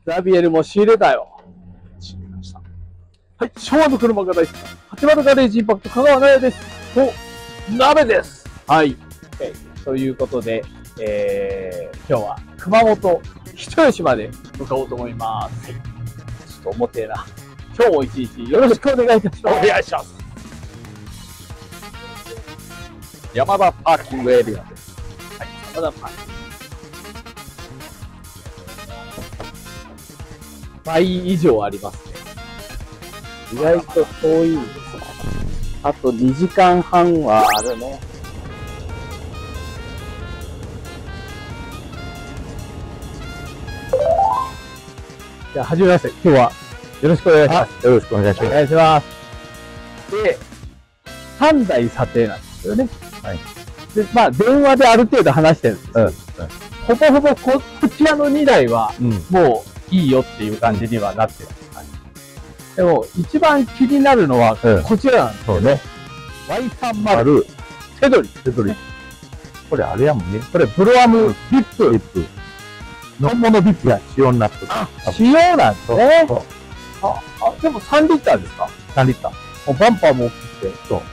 ザビエルも仕入れたよ。仕入れました。はい、昭和の車が大好きな80ガレージインパクト香川苗です。と、鍋です。はい。ということで、今日は熊本人吉まで向かおうと思います。ちょっと重てえな。今日も一日よろしくお願いいたします。お願いします。山田パーキングエリアです。はい、山田パーキング。倍以上ありますね。意外と遠いんです。あと2時間半はあるね。じゃあ、はじめまして。今日はよろしくお願いします。 よろしくお願いします。 お願いします。で、3台査定なんですよね。はい。で、まあ、電話である程度話してるんですよ。ほぼほぼこちらの2台は、もういいよっていう感じにはなってる。でも、一番気になるのは、こちらなんですよね。Y30 セドリ。セドリ。 これあれやもんね。 これ、ブロアムビップ。 本物ビップが仕様になってる。 仕様なんですね。でも3リッターですか ?3 リッター。 バンパーも大きくて。そう。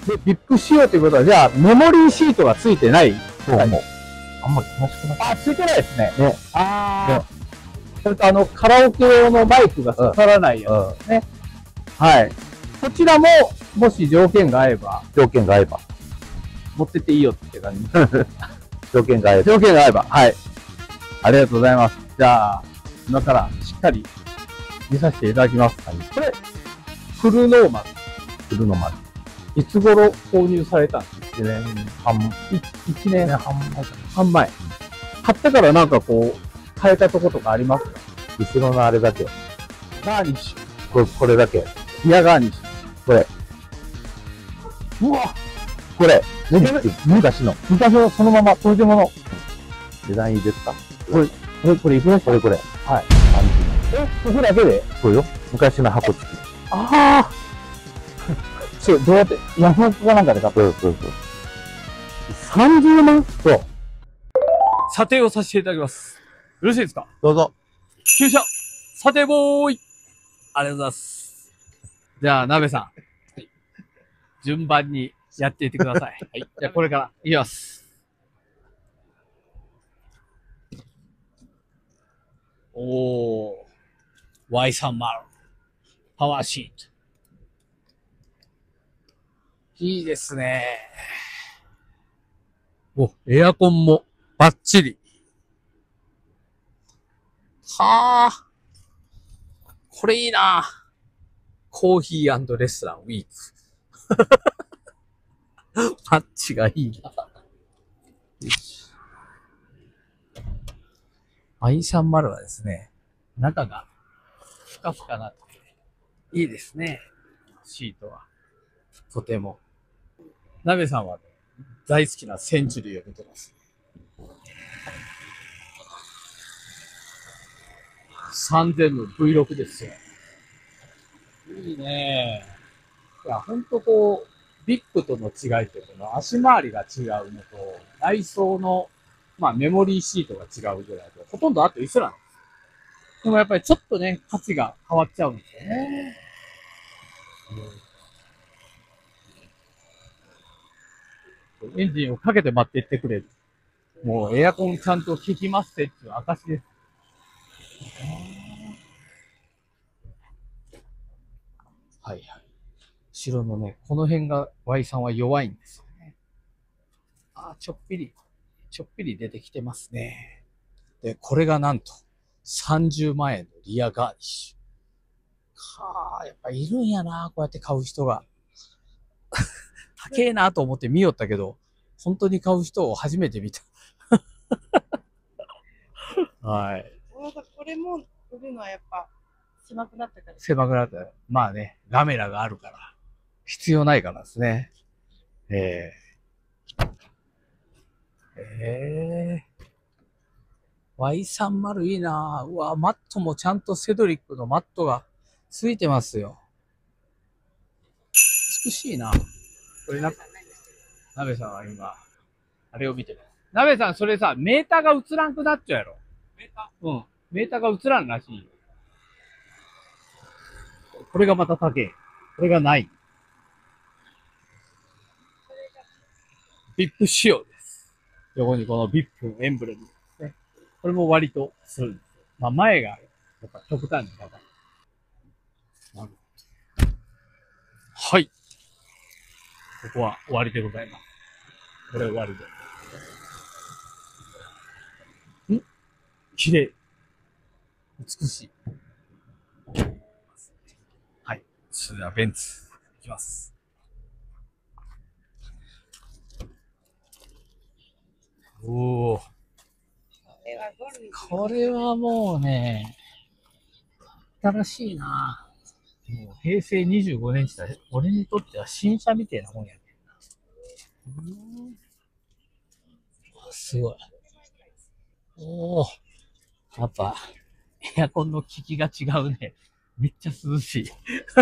で、ビップ仕様ということは、じゃあ、メモリーシートがついてない。 そう、もう。あんまり楽しくない。 ついてないですね。ね。それとカラオケ用のマイクが刺さらないやつですね。はい。こちらも、もし条件が合えば。持ってっていいよって感じ。 条件が合えば。 条件が合えば。はい。ありがとうございます。じゃあ、今からしっかり見させていただきます。はい、これ、フルノーマル。 フルノーマル。 いつ頃購入されたんですか ？1年半前。買ってからなんかこう、変えたとことかありますか？ 後ろのあれだけ。 ガーニッシュ。 これだけ。 リアガーニッシュ。 これ。 うわこれ。昔のそのまま、当時物。 値段いいですか？ これいくらした？ これ。 はい。ここだけで？ そうよ。昔の箱付き。 ああ。そう、どうやって、ヤフオクかなんかで買った？ そう。 30万？ そう。 査定をさせていただきます。よろしいですか？ どうぞ。 旧車、査定ボーイ。ありがとうございます。じゃあ、鍋さん。はい、順番にやっていってください。はい。じゃあ、これからいきます。Y30。パワーシート。いいですね。エアコンもバッチリ。はあ。これいいな。コーヒー&レストランウィーク。パッチがいいな。i30 はですね、中がふかふかなって、いいですね。シートは。とても。鍋さんは大好きなセンチュリーを見てます。3000の V6 ですよ。いいね。いや、ほんとこう、ビップとの違いってこの足回りが違うのと、内装の、メモリーシートが違うぐらいで、ほとんどあと一緒なんです。でもやっぱりちょっとね、価値が変わっちゃうんですよね。エンジンをかけて待っていってくれる。もうエアコンちゃんと効きますってっていう証です。はいはい。後ろのね、この辺が Y さんは弱いんですよね。ちょっぴり出てきてますね。で、これがなんと30万円のリアガーニッシュ。やっぱいるんやな、こうやって買う人が。高えなと思って見よったけど、本当に買う人を初めて見た。はい。 これも売るのはやっぱ狭くなったから。 狭くなった。まあね、カメラがあるから。必要ないからですね。Y30 いいなぁ。うわ、マットもちゃんとセドリックのマットがついてますよ。美しいな。これなんか、鍋さんは今、あれを見てる。鍋さん、それさ、メーターが映らんくなっちゃうやろ。メーター？うん。 メーターが映らんらしい。これがまた高い。これがない。VIP 仕様です。横にこの VIP のエンブレムですね。これも割とするんですよ。まあ前がやっぱ極端に高い。なるほど。はい。ここは終わりでございます。これ終わりで。綺麗。美しい。はい。それではベンツ、いきます。おー。これはもうね、新しいな。もう平成25年時代、俺にとっては新車みたいなもんやねんな。すごい。おお。やっぱ、エアコンの効きが違うね。めっちゃ涼しい。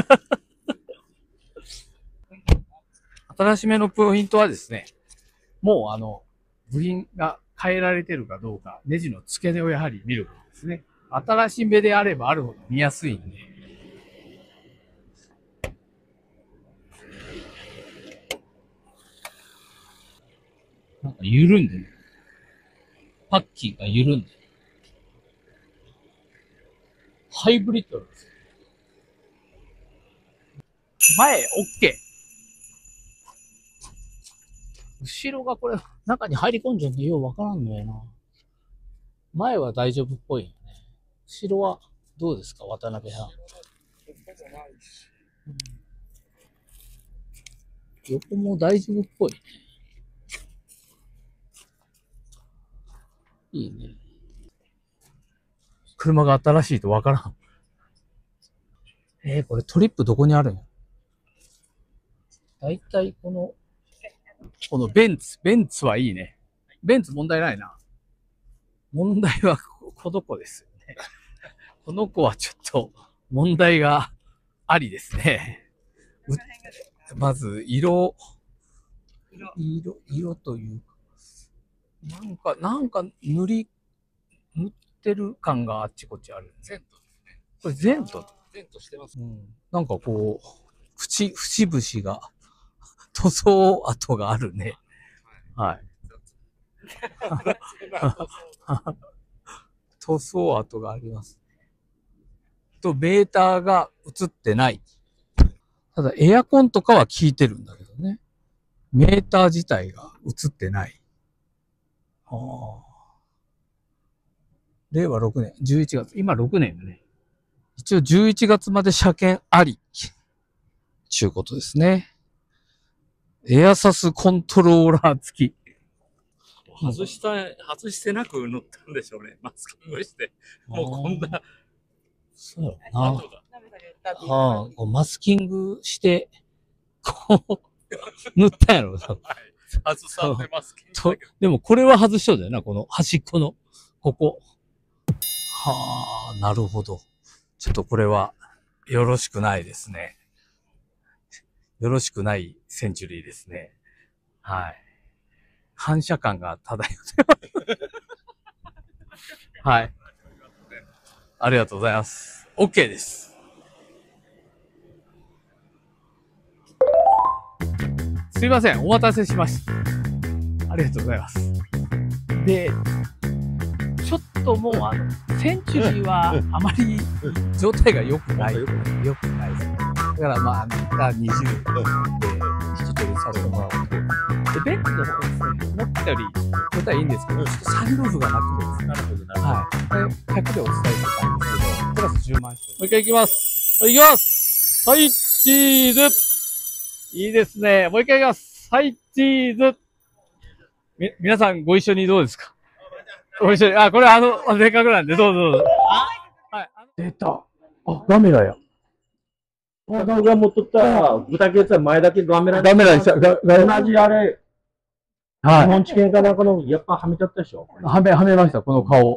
新しめのポイントはですね、もう部品が変えられてるかどうか、ネジの付け根をやはり見ることですね。新しめであればあるほど見やすいんで。なんか緩んでる。パッキンが緩んでる。ハイブリッドなんですよ。前、OK。後ろがこれ、中に入り込んじゃうんでようわからんのよな。前は大丈夫っぽいよね。後ろはどうですか、渡辺さん。横も大丈夫っぽいね。いいね。車が新しいとわからん。これトリップどこにあるんや。だいたいこのベンツはいいね。ベンツ問題ないな。問題はこの子ですよね。この子はちょっと問題がありですね。まず色というか、なんか塗ってる感があっちこっちある。ゼントですね。これゼントしてます。なんかこう、節々が、塗装跡があるね。はい。塗装跡があります。と、メーターが映ってない。ただ、エアコンとかは効いてるんだけどね。メーター自体が映ってない。令和6年、11月。今6年だね。一応11月まで車検あり。ちゅうことですね。エアサスコントローラー付き。 外してなく乗ったんでしょうね。マスキングして。もうこんな。 そうやな。マスキングして、こう、塗ったんやろ。 外さんでマスキング。 でもこれは外しそうだよな、この端っこの、ここ。はあ、なるほど。ちょっとこれは、よろしくないですね。よろしくないセンチュリーですね。はい。反射感が漂ってます。はい。ありがとうございます。OK です。すいません。お待たせしました。ありがとうございます。で、ちょっともうセンチュリーはあまり状態が良くない。良くないですね。だからまあ、20で引き取りさせてもらおうと。で、ベンツの方ですね、思ったより状態いいんですけど、ちょっとサンルーフがなくてですね。なるほど、なるほど。はい。これ、100でお伝えしてたんですけど、プラス10万円。もう一回行きます。はい、行きます。はい、チーズ。いいですね。もう一回行きます。はい、チーズ。皆さんご一緒にどうですか？ご一緒に。これせっかくなんで、どうぞ。はい。出た。ガメラや。 私が持っとった豚ケツは前だけガメラガメラにした。 同じあれ、日本地検かなんかのやっぱはめちゃったでしょ。 はめました、この顔。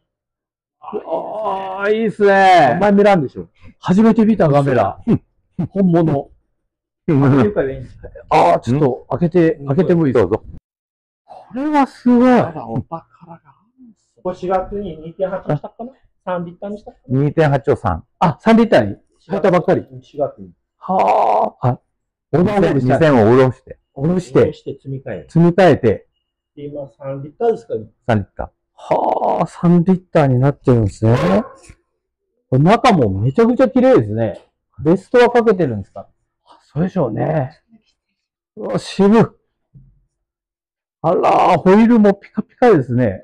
いいっすね。 お前見らんでしょ。 初めて見たガメラ。本物。ちょっと開けてもいいですか？これはすごい。 お宝が。4月に 2.8 したかな？ 3リッターにした。 2.8 を3。 あ、3リッターに入ったばっかり。4月に。 はあ。 オーバーホールした。 2000を下ろして。 下ろして積み替え。 積み替えて。 で、今3リッターですかね。 3リッター。 はあ、3リッターになってるんですね。中もめちゃくちゃ綺麗ですね。ベストはかけてるんですか？そうでしょうね。うわ、渋。あら、ホイールもピカピカですね。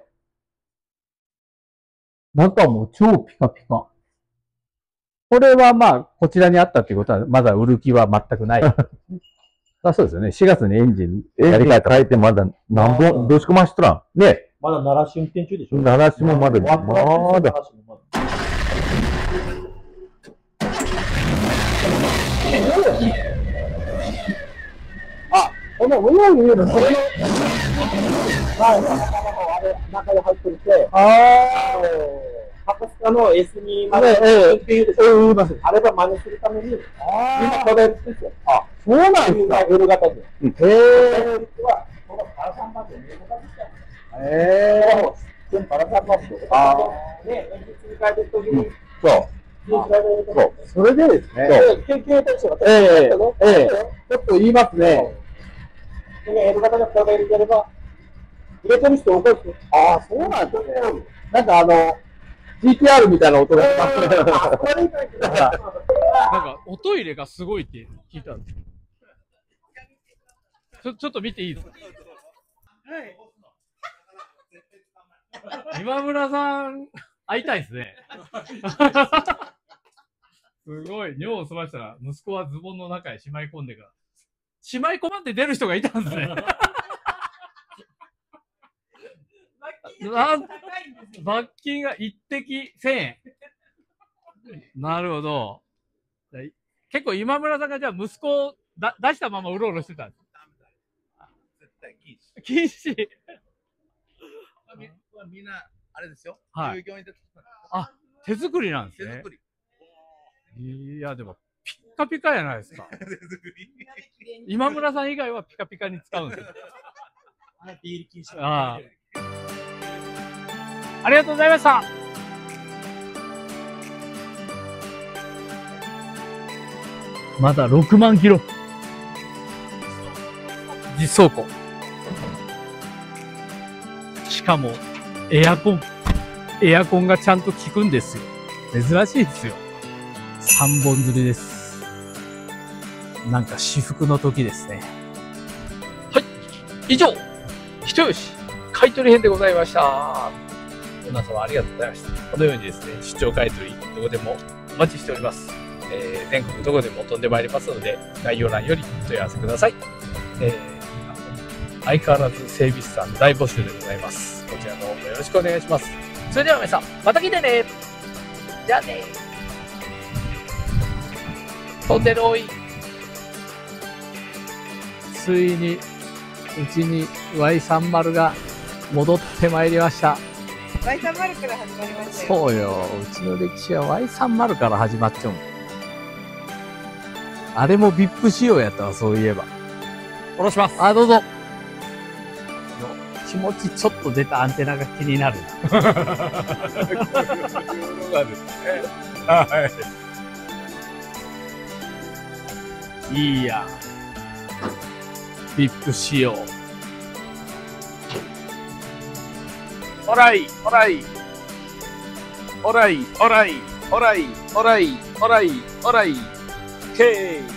中も超ピカピカ。これはまあ、こちらにあったっていうことは、まだ売る気は全くない。 あ、そうですよね。4月にエンジンやり替えた。変えてまだ何本、どうしこましとらん。ね。 まだ鳴らし運転中でしょ？ 鳴らしもまだ、まだ。 あ、この上に見える、これの、はい、あれ、中に入ってて、博士課の S2 までっていうでしょ。あれば真似するために、今これですよ。あ、そうなんですか。L 型で。このパラサンバーで見え方ですよ。全部パラサンバーで。ね、エンジン積み替えてるときに、そう。それでですね、研究対象がちょっと言いますね。L 型の人が入れれば、入れてる人多いですよ。ああ、そうなんですね。なんかGTR みたいな音がします。 なんか、音入れがすごいって聞いたんです。ちょっと見ていいですか？今村さん、会いたいですね。すごい。尿を済ましたら、息子はズボンの中へしまい込んでから。しまい込まって出る人がいたんですね。罰金が一滴1000円。なるほど。結構今村さんがじゃあ息子を出したままうろうろしてたんです。絶対禁止。禁止。 みんな、あれですよ。 はい。あ、手作りなんですね。手作り。いや、でも、ピッカピカやないですか。今村さん以外はピカピカに使うんですよ。 ビール禁止。 ありがとうございました。まだ6万キロ。実走行。しかも、エアコンがちゃんと効くんですよ。珍しいですよ。3本釣りです。なんか至福の時ですね。はい。以上、人吉買い取り編でございました。皆様ありがとうございました。このようにですね、出張買い取り、どこでもお待ちしております。全国どこでも飛んでまいりますので、概要欄よりお問い合わせください。相変わらず整備士さん大募集でございます。こちらの方もよろしくお願いします。それでは皆さん、また来てね。じゃあね。飛んでる多い。ついに、うちに Y30 が戻ってまいりました。 Y30 から始まりましたよ。 そうよ。うちの歴史は Y30 から始まっちゃうん。あれも VIP 仕様やったわ、そういえば。下ろします。あ、どうぞ。気持ちちょっと出たアンテナが気になる。いいや。VIP 仕様。オライ、オライ。オライ、オライ、オライ、オライ、オライ、オライ。ケー。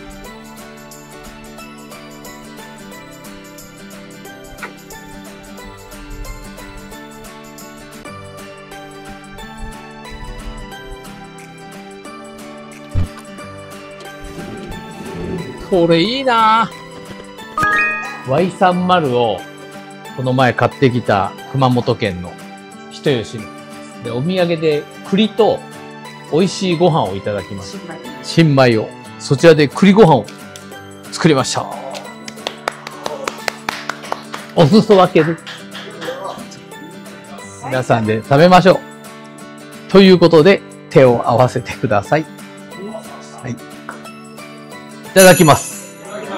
これいいなぁ。Y30 をこの前買ってきた熊本県の人吉ので、お土産で栗と美味しいご飯をいただきました。新米を。そちらで栗ご飯を作りました。お裾分けで。皆さんで食べましょう。ということで、手を合わせてください。はい。いただきます。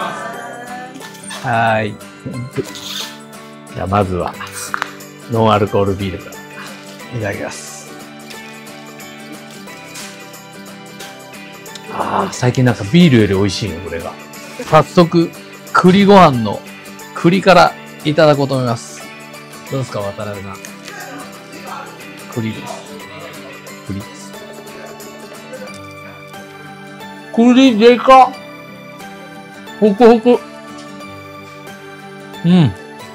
はい。じゃあまずは、ノンアルコールビールからいただきます。 ああ、最近なんかビールより美味しいね、これが。早速、栗ご飯の栗からいただこうと思います。どうですか、渡辺さん。栗です。栗です。栗でかっ！ホクホク。うん。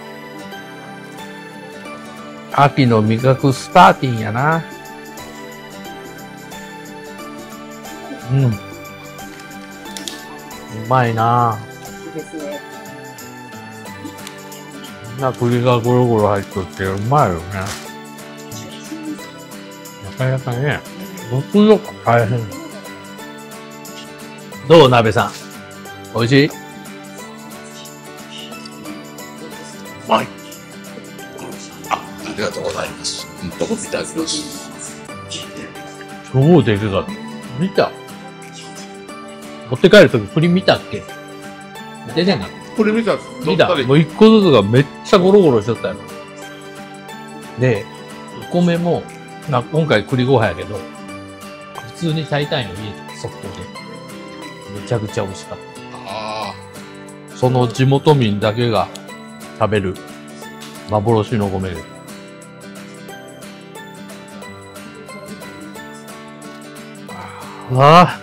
秋の味覚スターティンやな。うん。うまいな。 いいですね。 こんな栗がゴロゴロ入っとってうまいよね。なかなかね、僕の大変。どう、鍋さん。美味しい？うまい。 ありがとうございます。どこいただきます。 超でかかった。見た？持って帰るとき栗見たっけ？見てねえな。 これ見たんです見た。もう一個ずつがめっちゃゴロゴロしちゃったよ。で、お米も、今回栗ご飯やけど、普通に炊いたんよ、家で、速攻で。めちゃくちゃ美味しかった。 あその地元民だけが食べる幻の米で。ああ。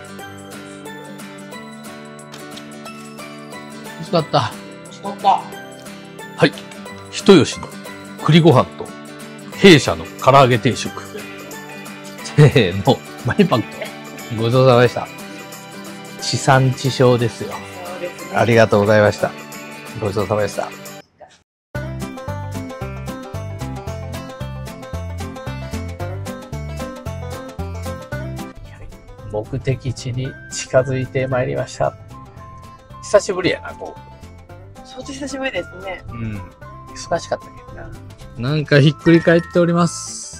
美味しかった。 美味しかった。 はい。人吉の栗ご飯と弊社の唐揚げ定食。せーの、マイパック。ごちそうさまでした。地産地消ですよ。 そうですね。 ありがとうございました。ごちそうさまでした。目的地に近づいてまいりました。久しぶりやな、こ相当久しぶりですね。 う。忙しかったけどな。なんかひっくり返っております。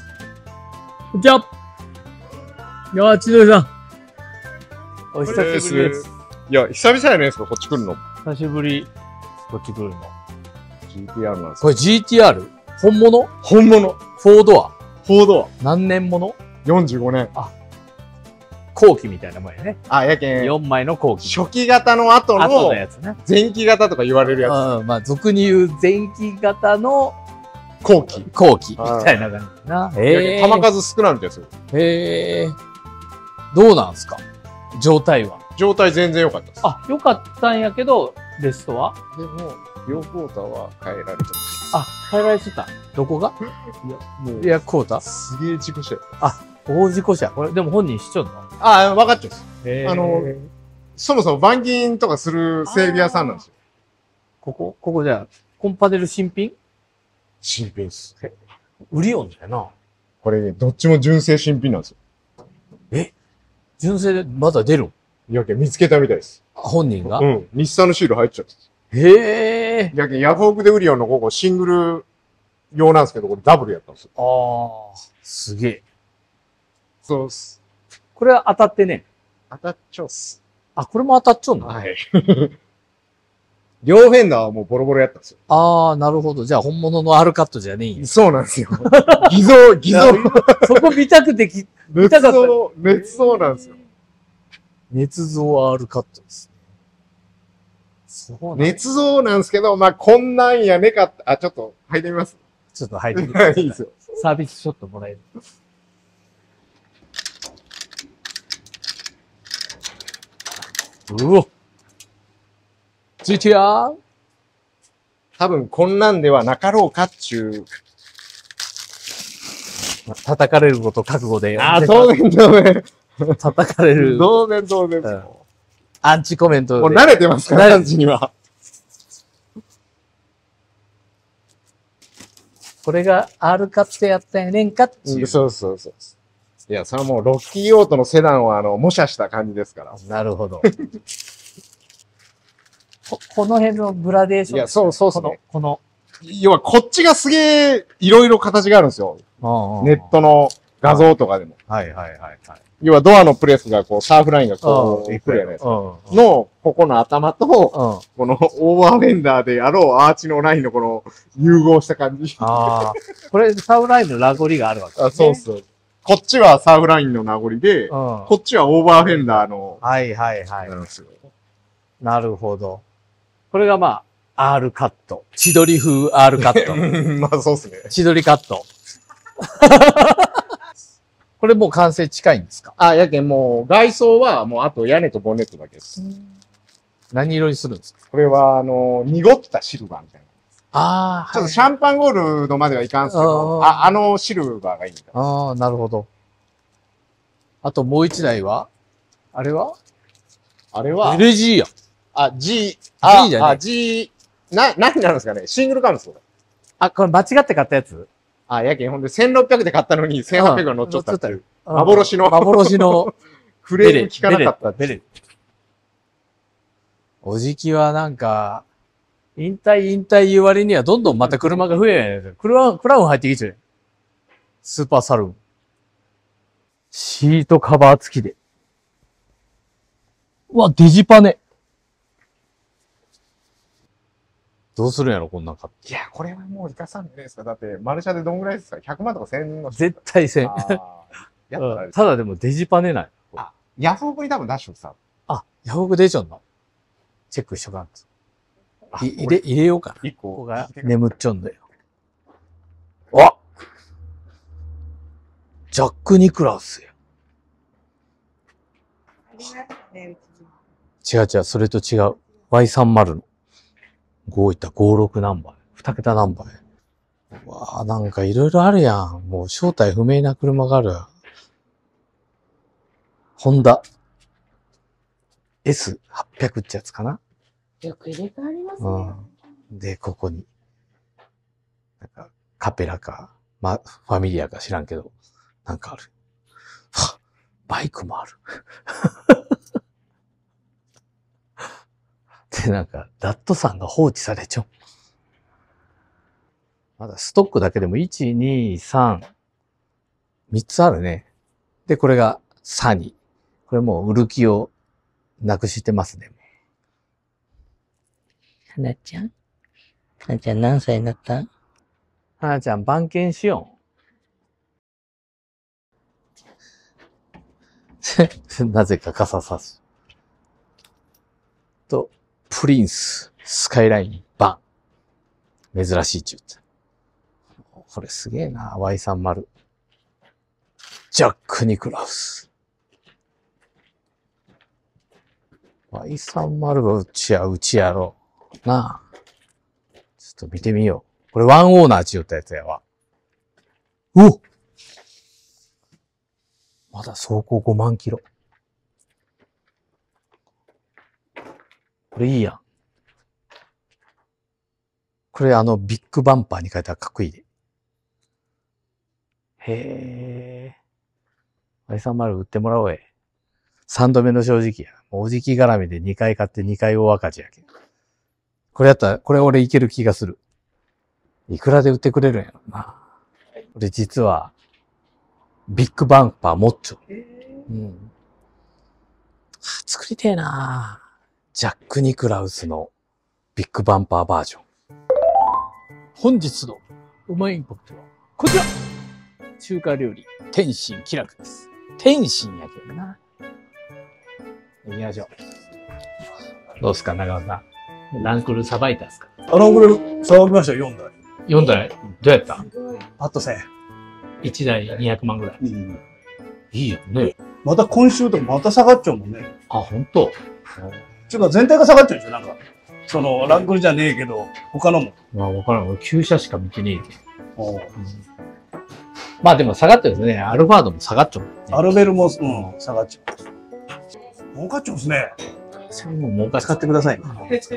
こんにちは。いや、千鳥さん。お久しぶりです。 いや、久々じゃないですか、こっち来るの。 久しぶり。こっち来るの。 GTR なんですこれ GTR？ 本物？ 本物。 フォードア。 フォードは何年もの？ 45年。 後期みたいなもんやね。 あ、やけん。 4枚の後期。 初期型の後後ののやつね。 前期型とか言われるやうん、まあ、俗に言う前期型のつ。後期。 後期みたいな感じだな。 弾数少ないんですよ。 へえ。どうなんすか状態は。 状態全然良かったです。 あ、よかったんやけど、レストはでも、両クォーターは変えられてあ、変えられてた。どこがいや、もう、 いや、クォーターすげえ事故したよ。 大事故車。これ、でも本人しちょんのあ、分かっちゃうんです。 へーそもそも板金とかする整備屋さんなんですよ。 ここじゃあ、コンパネル新品新品っす。 売りよんだよな。 これね、どっちも純正新品なんですよ。 純正でまだ出るんやけん見つけたみたいです。 本人が、 うん。日産のシール入っちゃったんです。 へえ。 やけんヤフオクで売りよんのここシングル用なんですけど、これダブルやったんですよ。 ああ、すげえ。 そうっす。 これは当たってね。 当たっちゃうっす。 あ、これも当たっちゃうんだ。 はい。両フェンダーはもうボロボロやったんですよ。 ああ、なるほど。じゃあ本物のアルカットじゃねえんや。 そうなんですよ。偽造、偽造。 そこ見たくて見たかった。 捏造、捏造なんですよ。 捏造アルカットですね。そうなんだ。 捏造なんですけど、まあ、こんなんやねかって、あ、ちょっと、履いてみます。 ちょっと入ってみて。 いいですよ。 サービスショットもらえる。うお GTR? 多分、こんなんではなかろうかっちゅう。 叩かれること覚悟で。 あ、当然、当然。 叩かれる。 当然、当然。 うんアンチコメントで。 もう慣れてますから、感じには。 これが R カットやったんやねんかっていう。 そうそうそう。いや、それはもう、ロッキーオートのセダンは、模写した感じですから。 なるほど。この辺のグラデーション。 いや、そうそうそう。 この。 要は、こっちがすげえ、いろいろ形があるんですよ。ネットの画像とかでも。 はいはいはいはい。 要は、ドアのプレスが、こう、サーフラインがこう、いくやないですか。の、ここの頭と、このオーバーフェンダーであろうアーチのラインのこの、融合した感じ。 ああ。これ、サーフラインのラゴリがあるわけですね。 あ、そうそう。こっちはサーフラインの名残で、こっちはオーバーフェンダーのはいはいはい。 なんですよ。 なるほど。これがまあ、R カット。千鳥風 R カット。 まあそうですね。 千鳥カット。これもう完成近いんですか？ あ、やけんもう外装はもうあと屋根とボンネットだけです。 何色にするんですか？ これは濁ったシルバーみたいな。 ああ、 ちょっとシャンパンゴールドまではいかんすけど、シルバーがいいみたいな。 ああ、なるほど。あともう一台はあれはあれは、 LG や。 G じゃねえ G、何になるんですかね、シングルカムですよ。 あ、これ間違って買ったやつ？ やけん、ほんで1600で買ったのに1800が乗っちゃったっていう。幻の幻のクレーム聞かなかったってベレ。おじきはなんか、引退言う割にはどんどんまた車が増えない。クラウン入ってきちゃう。スーパーサルーン。シートカバー付きで。うわ、デジパネ。どうするんやろ、こんなん買って。 いや、これはもう生かさんじゃないですか。だって、マルシャでどんぐらいですか ?100 万とか1000の。 絶対せん。 やったらあれですただでもデジパネない。 ヤフオクに多分ダッシュさ。 あ、ヤフオク出ちゃうんだ。チェックしとかんと。入れようかな。 一個。 ここが眠っちゃうんだよ。あ、ジャック・ニクラウスや。違う、それと違う。Y30 の。5いった56ナンバー。2桁ナンバーや。うわぁ、なんかいろいろあるやん。もう正体不明な車があるやん。ホンダ S800 ってやつかな？ よく入れ替わりますね。 うん。で、ここに。なんか、カペラか、ファミリアか知らんけど、なんかある。はっ、バイクもある。で、なんか、ダットさんが放置されちゃう。まだストックだけでも1、2、3、3つあるね。で、これがサニー。これもう売る気をなくしてますね。 はなちゃん何歳になった？ はなちゃん、番犬しよん。なぜか傘さす。と、プリンス、スカイライン、バン。珍しいっちゅうて。これすげえな、Y30。ジャック・ニクラウス。Y30 がうちやろう。なあ。ちょっと見てみよう。これワンオーナーちゅうたやつやわ。お！まだ走行5万キロ。これいいやん。これビッグバンパーに変えたらかっこいいで。へー。Y30 売ってもらおうえ。3度目の正直や。おじき絡みで2回買って2回大赤字やけん。これやったら、これ俺いける気がする。いくらで売ってくれるんやろな。これ実は、ビッグバンパーモッチョ。うん。作りてえなジャック・ニクラウスのビッグバンパーバージョン。本日のうまいインパクトは、こちら中華料理、天津気楽です。天津やけどな。行きましょう。どうすか、長尾さん。ランクルさばいたんすか？ ランクルさばきましたよ、4台。 4台どうやった？ パッと1000円。 1台200万ぐらい。いいよね。 また今週とかまた下がっちゃうもんね。 あ、ほんと？ ちゅうか全体が下がっちゃうんですよ、なんか。ランクルじゃねえけど、他のも。 まあ、わからん。俺、旧車しか見てねえけど。まあでも下がってるんですね。アルファードも下がっちゃう、ね。 アルベルも、下がっちゃう。儲かっちゃうんですね。 それも儲かっ使ってください。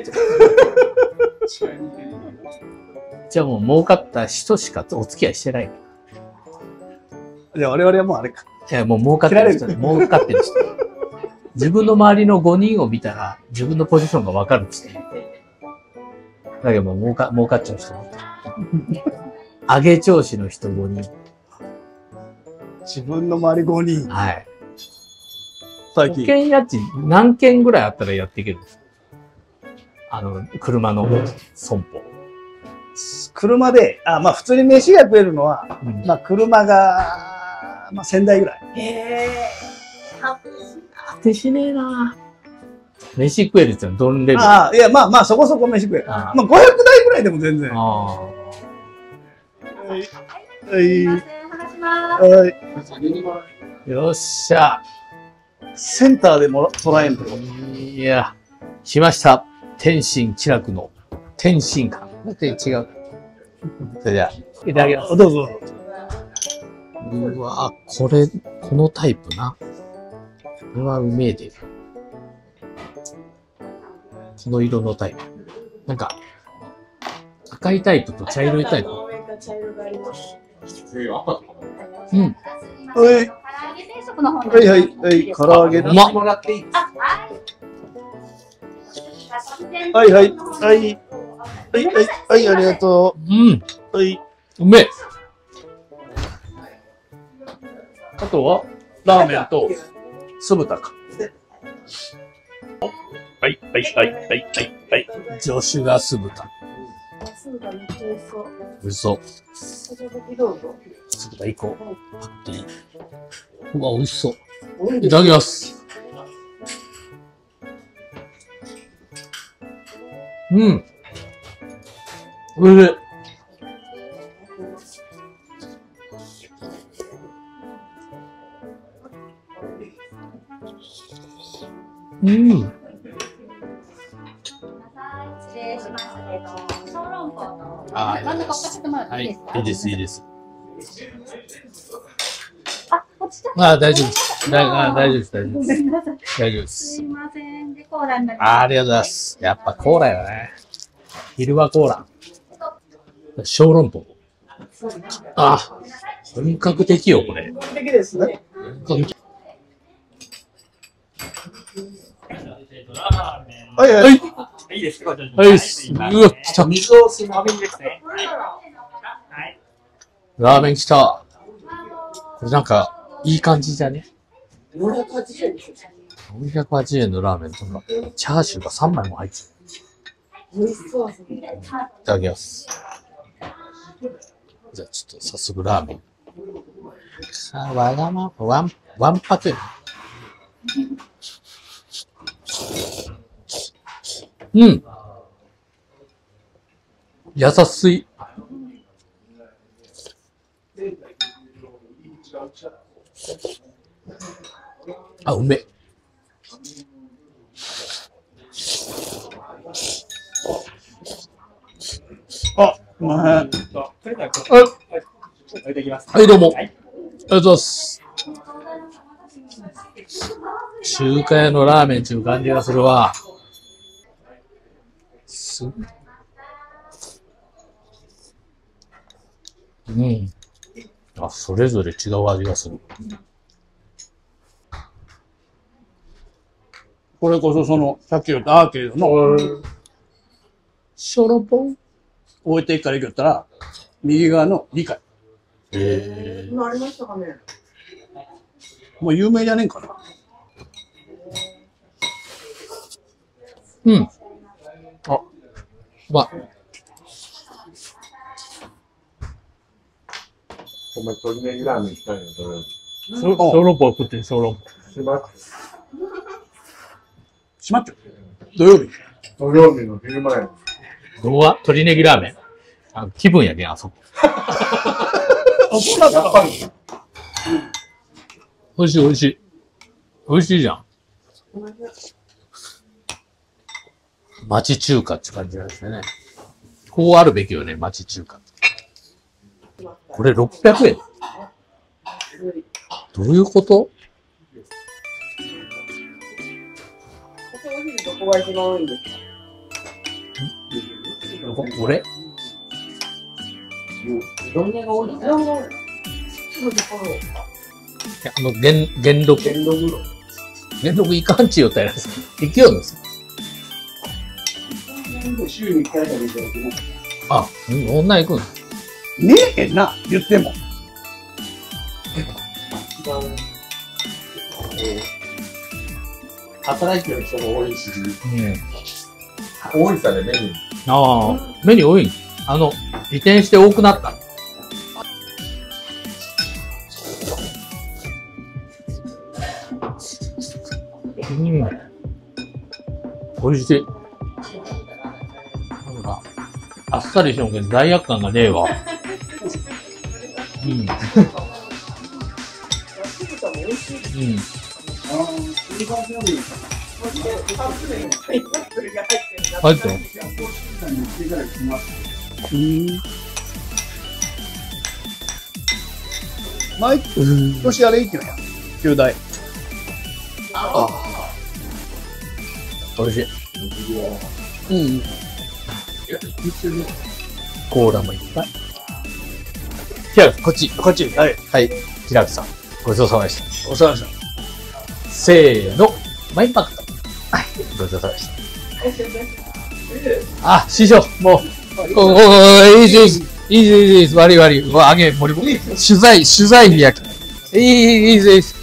じゃあもう儲かった人しかお付き合いしてない。 じゃあ我々はもうあれか。 いや、もう儲かってる人。儲かってる人。自分の周りの5人を見たら、自分のポジションがわかるっつって。だけどもう儲かっちゃう人。上げ調子の人5人。 自分の周り5人。 はい。 最近。 保険家賃何件ぐらいあったらやっていけるんですか？車の損保。 車で、まあ普通に飯が食えるのは、まあ車が、まあ1000台ぐらい。 果てしねえな。飯食えるってのはどんレベル？ ああ、いや、まあまあ、そこそこ飯食え。まあ、500台ぐらいでも全然。はい。はい。 よっしゃ。 センターでも捉えんと。 いや、来ました。天津気楽の天津感。だって違う。それじゃあ、いただきます。 どうぞ。 うわこれ、このタイプな。これはうめえで。この色のタイプ。なんか、赤いタイプと茶色いタイプ。うん。 はい。はいはい。はい。唐揚げうまっ。 はいはい。はい。はいはい。はい、ありがとう。うん。 はい。 うめえ。 あとは、ラーメンと酢豚か。はい、はい、はい、はい、はい、はい。 助手が酢豚。嘘。酢豚行こう。パッていい。うわ、美味しそう。いただきます。うん。おいしい。うん。 失礼しますけど、小籠包の真ん中置かせてもらっていいですか？ はい、いいです、いいです。 あ、落ちちゃった。 あ、大丈夫です。大丈夫です、大丈夫です。大丈夫です。 すいません。で、コーラになります。 ありがとうございます。やっぱコーラよね。昼はコーラ。小籠包。あ、本格的よ、これ。 本格的ですね。はいはい。 いいですか？はい。うわ、来た。 水をすまみですね。 ラーメン来た。これなんか、いい感じじゃね？ 480円です。 480円のラーメンとか、チャーシューが3枚も入ってる。 美味しそうですね。 いただきます。じゃあちょっと早速ラーメン。わがまま、わんぱく。うん。優しい。あ、うめえ。 あ、うまい。 はい、どうも。ありがとうございます。中華屋のラーメンっていう感じがするわ。うん。あ、それぞれ違う味がする。 これこそさっき言ったアーケードの、 小籠包置いてから言ったら、右側の理解。 今ありましたかね？ もう有名じゃねえんかな。 うん。あ、うまい。 お前、鶏ネギラーメンしたいの、 小籠包食ってん、小籠包。 しまっちゃう。土曜日。 土曜日の昼前。 どうは鶏ネギラーメン。気分やけん、あそこ。 あ、そうなんだ。やっぱり。 美味しい、美味しい。美味しいじゃん。町中華って感じなんですね。こうあるべきよね、町中華。これ600円。どういうこと？ どこが一番多いんですか？ これ？ どんなが多いんですか？ 元禄。元禄いかんちよったやつ。行きよんですよ。 週に1回だけで。 あ、女行くんねえけんな、言っても。 働いてる人も多いし、 うん、 多いさね、メニュー。 ああ、メニュー多い。移転して多くなった。 美味しい。なんか、あっさりしてもけど罪悪感がねえわ。入ってる？ 毎年あれ行ってないや。9代。 美味しい。コーラもいっぱい。ひらく、こっち。はい。はい。ひらくさん、ごちそうさまでした。ごちそうさまでした。せーの、マインパクト。はい。ごちそうさまでした。あ、師匠、もう、いいです。悪い。あげ、取材日やけ。いいです。